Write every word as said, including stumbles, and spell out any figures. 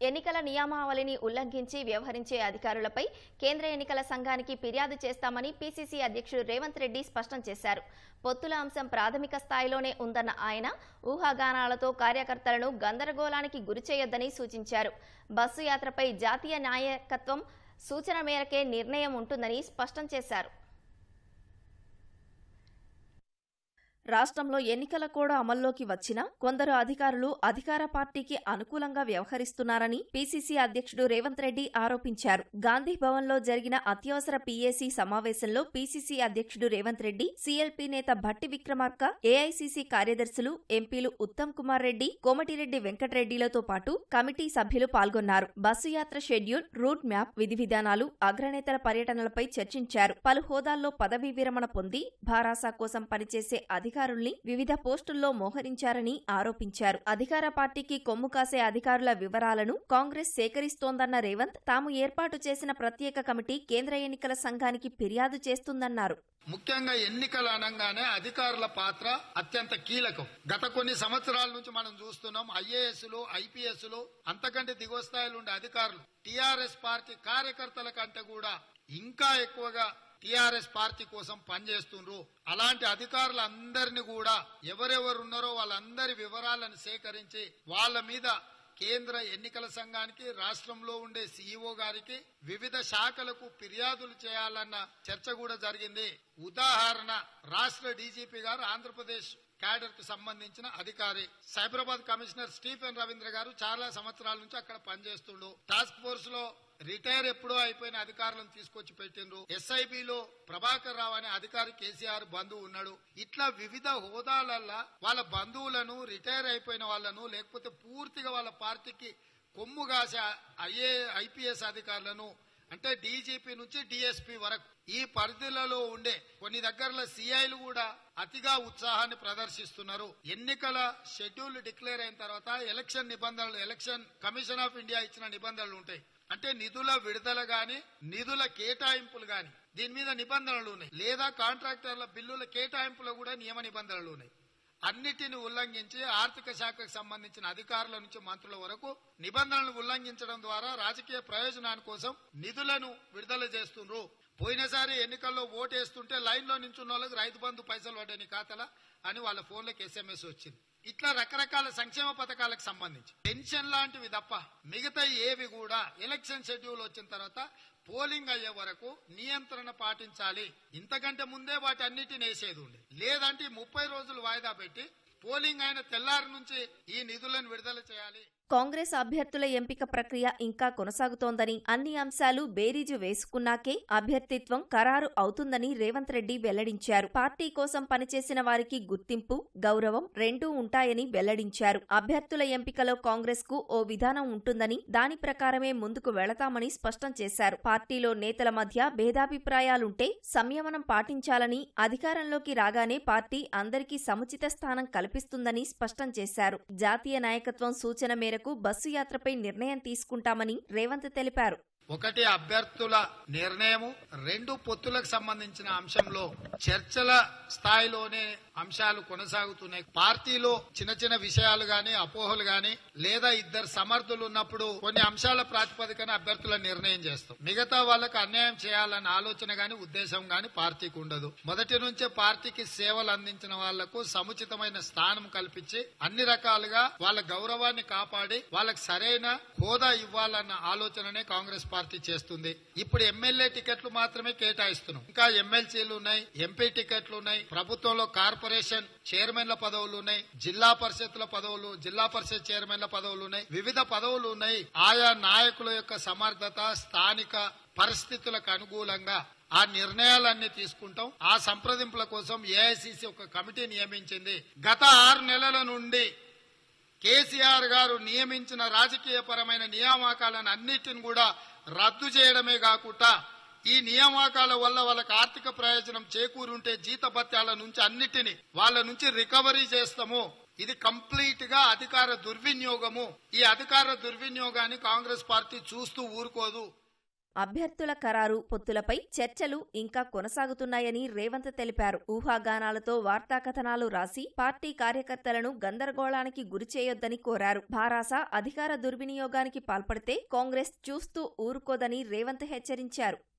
ఎన్నికల నియమావళిని ఉల్లంఘించి వ్యవహరించే అధికారులపై కేంద్ర ఎన్నికల సంఘానికి ఫిర్యాదు చేస్తామని పీసీసీ అధ్యక్షుడు రేవంత్ రెడ్డి స్పష్టం చేశారు. పొత్తుల అంశం ప్రాథమిక స్థాయిలోనే ఉందన్న ఆయన ఊహాగానాలతో కార్యకర్తలను గందరగోళానికి గురిచేయొద్దని సూచించారు. బస్సు యాత్రపై జాతీయ నాయకత్వం సూచన మేరకే నిర్ణయం ఉంటుందని స్పష్టం చేశారు. రాష్ట్రంలో ఎన్నికల కోడ్ అమల్లోకి వచ్చినా కొందరు అధికారులు అధికార పార్టీకి అనుకూలంగా వ్యవహరిస్తున్నారని పీసీసీ అధ్యక్షుడు రేవంత్ రెడ్డి ఆరోపించారు. గాంధీ భవన్ లో జరిగిన అత్యవసర పీఏసీ సమావేశంలో పీసీసీ అధ్యక్షుడు రేవంత్ రెడ్డి, సీఎల్పీ నేత భట్టి విక్రమార్క, ఏఐసీసీ కార్యదర్శులు, ఎంపీలు ఉత్తమ్ కుమార్ రెడ్డి, కోమటిరెడ్డి వెంకటరెడ్డిలతో పాటు కమిటీ సభ్యులు పాల్గొన్నారు. బస్సు యాత్ర షెడ్యూల్, రూట్ మ్యాప్, విధి విధానాలు, అగ్రనేతల పర్యటనలపై చర్చించారు. పలు హోదాల్లో పదవీ విరమణ పొంది భారాసా కోసం పనిచేసే అధికారుల్ని వివిధ పోస్టుల్లో మోహరించారని ఆరోపించారు. అధికార పార్టీకి కొమ్ము కాసే అధికారుల వివరాలను కాంగ్రెస్ సేకరిస్తోందన్న రేవంత్, తాము ఏర్పాటు చేసిన ప్రత్యేక కమిటీ కేంద్ర ఎన్నికల సంఘానికి ఫిర్యాదు చేస్తుందన్నారు. ముఖ్యంగా ఎన్నికలు అనగానే అధికారుల పాత్ర అత్యంత కీలకం. గత కొన్ని సంవత్సరాల నుంచి మనం చూస్తున్నాం, ఐఏఎస్లు, ఐపీఎస్లు, అంతకంటే దిగువ స్థాయిలో ఉండే అధికారులు టీఆర్ఎస్ పార్టీ కార్యకర్తల కంటే కూడా ఇంకా ఎక్కువగా టీఆర్ఎస్ పార్టీ కోసం పనిచేస్తుండ్రు. అలాంటి అధికారులందరినీ కూడా ఎవరెవరున్నారో వాళ్ళందరి వివరాలను సేకరించి వాళ్ళ మీద కేంద్ర ఎన్నికల సంఘానికి, రాష్ట్రంలో ఉండే సీఈఓ గారికి, వివిధ శాఖలకు ఫిర్యాదులు చేయాలన్న చర్చ కూడా జరిగింది. ఉదాహరణ, రాష్ట్ర డీజీపీ గారు ఆంధ్రప్రదేశ్ క్యాడర్ కు సంబంధించిన అధికారి, సైబరాబాద్ కమిషనర్ స్టీఫెన్ రవీంద్ర గారు చాలా సంవత్సరాల నుంచి అక్కడ పనిచేస్తుండ్రు. టాస్క్ ఫోర్స్ లో రిటైర్ ఎప్పుడో అయిపోయిన అధికారులను తీసుకొచ్చి పెట్టిండ్రు. ఎస్ఐబిలో ప్రభాకర్ రావు అనే అధికారి కేసీఆర్ బంధువు ఉన్నాడు. ఇట్లా వివిధ హోదాలల్లా వాళ్ళ బంధువులను, రిటైర్ అయిపోయిన వాళ్ళను, లేకపోతే పూర్తిగా వాళ్ళ పార్టీకి కొమ్ము కాసే ఐఏ ఐపీఎస్ అధికారులను, అంటే డీజీపీ నుంచి డీఎస్పీ వరకు ఈ పరిధిలలో ఉండే కొన్ని దగ్గరలో సీఐలు కూడా అతిగా ఉత్సాహాన్ని ప్రదర్శిస్తున్నారు. ఎన్నికల షెడ్యూల్ డిక్లేర్ అయిన తర్వాత ఎలక్షన్ నిబంధనలు, ఎలక్షన్ కమిషన్ ఆఫ్ ఇండియా ఇచ్చిన నిబంధనలు ఉంటాయి. అంటే నిధుల విడుదల గాని, నిధుల కేటాయింపులు గాని, దీని మీద నిబంధనలు ఉన్నాయి. లేదా కాంట్రాక్టర్ల బిల్లుల కేటాయింపులో కూడా నియమ నిబంధనలు ఉన్నాయి. అన్నిటిని ఉల్లంఘించి ఆర్థిక శాఖకు సంబంధించిన అధికారుల నుంచి మంత్రుల వరకు నిబంధనలను ఉల్లంఘించడం ద్వారా రాజకీయ ప్రయోజనాల కోసం నిధులను విడుదల చేస్తున్నారు. పోయినసారి ఎన్నికల్లో ఓటేస్తుంటే లైన్ లో నించున్న వాళ్ళకి రైతు బంధు పైసలు పడ్డాయి ఖాతాల అని వాళ్ళ ఫోన్లకు ఎస్ఎంఎస్ వచ్చింది. ఇట్లా రకరకాల సంక్షేమ పథకాలకు సంబంధించి పెన్షన్ లాంటివి తప్ప మిగతా ఏవి కూడా ఎలక్షన్ షెడ్యూల్ వచ్చిన తర్వాత పోలింగ్ అయ్యే వరకు నియంత్రణ పాటించాలి. ఇంతకంటే ముందే వాటి అన్నిటిని వేసేది ఉండే. లేదంటే ముప్పై రోజులు వాయిదా పెట్టి పోలింగ్ అయిన తెల్లారి నుంచి ఈ నిధులను విడుదల చేయాలి. కాంగ్రెస్ అభ్యర్థుల ఎంపిక ప్రక్రియ ఇంకా కొనసాగుతోందని, అన్ని అంశాలు బేరీజు వేసుకున్నాకే అభ్యర్థిత్వం ఖరారు అవుతుందని రేవంత్ రెడ్డి వెల్లడించారు. పార్టీ కోసం పనిచేసిన వారికి గుర్తింపు, గౌరవం రెండూ ఉంటాయని వెల్లడించారు. అభ్యర్థుల ఎంపికలో కాంగ్రెస్ కు ఓ విధానం ఉంటుందని, దాని ప్రకారమే ముందుకు వెళతామని స్పష్టం చేశారు. పార్టీలో నేతల మధ్య భేదాభిప్రాయాలుంటే సంయమనం పాటించాలని, అధికారంలోకి రాగానే పార్టీ అందరికీ సముచిత స్థానం కల్పిస్తుందని స్పష్టం చేశారు. జాతీయ నాయకత్వం సూచన మేరకు బస్సు యాత్రపై నిర్ణయం తీసుకుంటామని రేవంత్ తెలిపారు. ఒకటి అభ్యర్థుల నిర్ణయము, రెండు పొత్తులకు సంబంధించిన అంశంలో చర్చల స్థాయిలోనే అంశాలు కొనసాగుతున్నాయి. పార్టీలో చిన్న చిన్న విషయాలు గాని, అపోహలు గాని, లేదా ఇద్దరు సమర్థులు ఉన్నప్పుడు కొన్ని అంశాల ప్రాతిపదికన అభ్యర్థుల నిర్ణయం చేస్తాం. మిగతా వాళ్ళకు అన్యాయం చేయాలన్న ఆలోచన గాని, ఉద్దేశం గాని పార్టీకి ఉండదు. మొదటి నుంచే పార్టీకి సేవలు అందించిన వాళ్లకు సముచితమైన స్థానం కల్పించి అన్ని రకాలుగా వాళ్ళ గౌరవాన్ని కాపాడి వాళ్ళకి సరైన హోదా ఇవ్వాలన్న ఆలోచననే కాంగ్రెస్ పార్టీ చేస్తుంది. ఇప్పుడు ఎమ్మెల్యే టికెట్లు మాత్రమే కేటాయిస్తున్నాం. ఇంకా ఎమ్మెల్సీలు ఉన్నాయి, ఎంపీ టికెట్లు ఉన్నాయి, ప్రభుత్వంలో కార్పొరేషన్ చైర్మన్ల పదవులు ఉన్నాయి, జిల్లా పరిషత్ల పదవులు, జిల్లా పరిషత్ చైర్మన్ల పదవులు ఉన్నాయి, వివిధ పదవులు ఉన్నాయి. ఆయా నాయకుల యొక్క సమర్థత, స్థానిక పరిస్థితులకు అనుకూలంగా ఆ నిర్ణయాలన్నీ తీసుకుంటాం. ఆ సంప్రదింపుల కోసం ఏఐసీసీ ఒక కమిటీ నియమించింది. గత ఆరు నెలల నుండి కేసీఆర్ గారు నియమించిన రాజకీయపరమైన నియామకాలను అన్నిటిని కూడా రద్దు చేయడమే కాకుండా ఈ నియామకాల వల్ల వాళ్ళకి ఆర్థిక ప్రయోజనం చేకూరుంటే జీతభత్యాల నుంచి అన్నిటిని వాళ్ళ నుంచి రికవరీ చేస్తాము. ఇది కంప్లీట్ గా అధికార దుర్వినియోగము. ఈ అధికార దుర్వినియోగాన్ని కాంగ్రెస్ పార్టీ చూస్తూ ఊరుకోదు. అభ్యర్థుల ఖరారు, పొత్తులపై చర్చలు ఇంకా కొనసాగుతున్నాయని రేవంత్ తెలిపారు. ఊహాగానాలతో వార్తాకథనాలు రాసి పార్టీ కార్యకర్తలను గందరగోళానికి గురిచేయొద్దని కోరారు. భారాస అధికార దుర్వినియోగానికి పాల్పడితే కాంగ్రెస్ చూస్తూ ఊరుకోదని రేవంత్ హెచ్చరించారు.